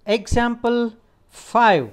Example 5.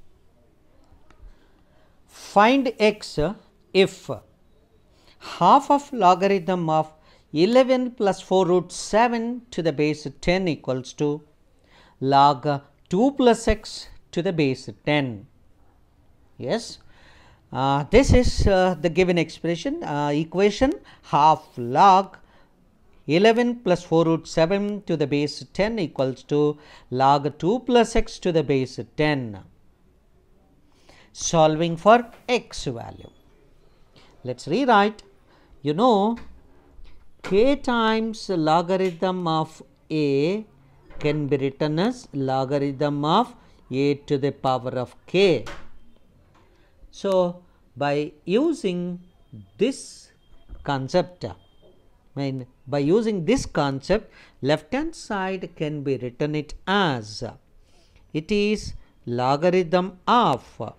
Find x if half of logarithm of 11 plus 4 root 7 to the base 10 equals to log 2 plus x to the base 10. Yes, this is the given expression, equation. Half log 11 plus 4 root 7 to the base 10 equals to log 2 plus x to the base 10. Solving for x value. Let's rewrite. You know, k times logarithm of a can be written as logarithm of a to the power of k. So, by using this concept, left hand side can be written it as it is logarithm of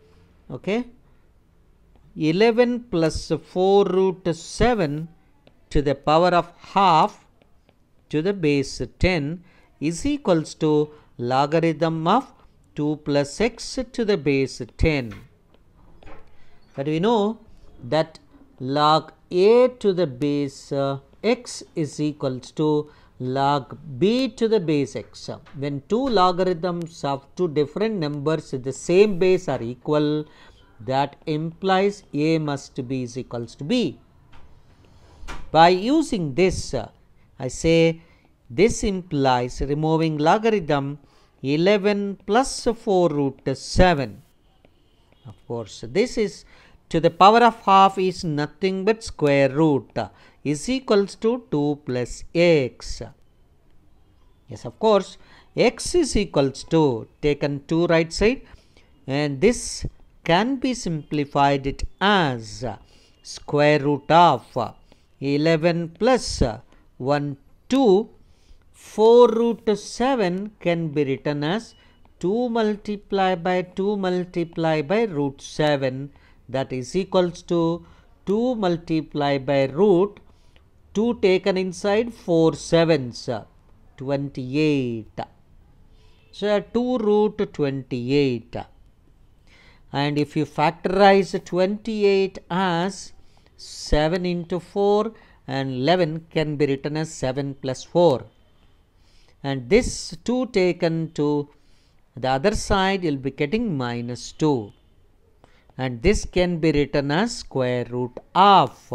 11 plus 4 root 7 to the power of half to the base 10 is equals to logarithm of 2 plus x to the base 10. But we know that log a to the base x is equals to log b to the base x. When two logarithms of two different numbers with the same base are equal, that implies a must be is equals to b. By using this, I say this implies removing logarithm 11 plus 4 root 7. Of course, this is to the power of half is nothing but square root is equals to 2 plus x. Yes, of course, x is equals to, taken 2 right side, and this can be simplified it as square root of 11 plus 1 2. 4 root 7 can be written as 2 multiplied by 2 multiplied by root 7, that is equals to 2 multiplied by root 2 taken inside 4 sevens 28. So 2 root 28, and if you factorize 28 as 7 into 4, and 11 can be written as 7 plus 4, and this 2 taken to the other side will be getting minus 2, and this can be written as square root of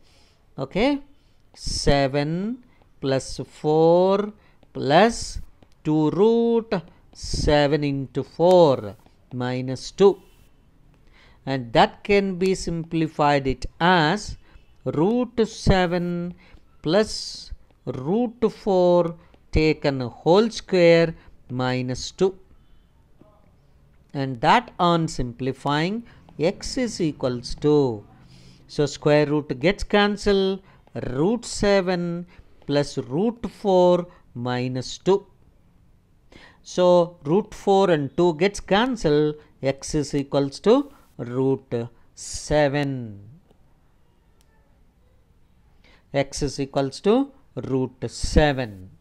7 plus 4 plus 2 root 7 into 4 minus 2, and that can be simplified it as root 7 plus root 4 taken whole square minus 2, and that on simplifying x is equals to, so square root gets cancelled, root 7 plus root 4 minus 2. So root 4 and 2 gets cancelled, x is equals to root 7. X is equals to root 7.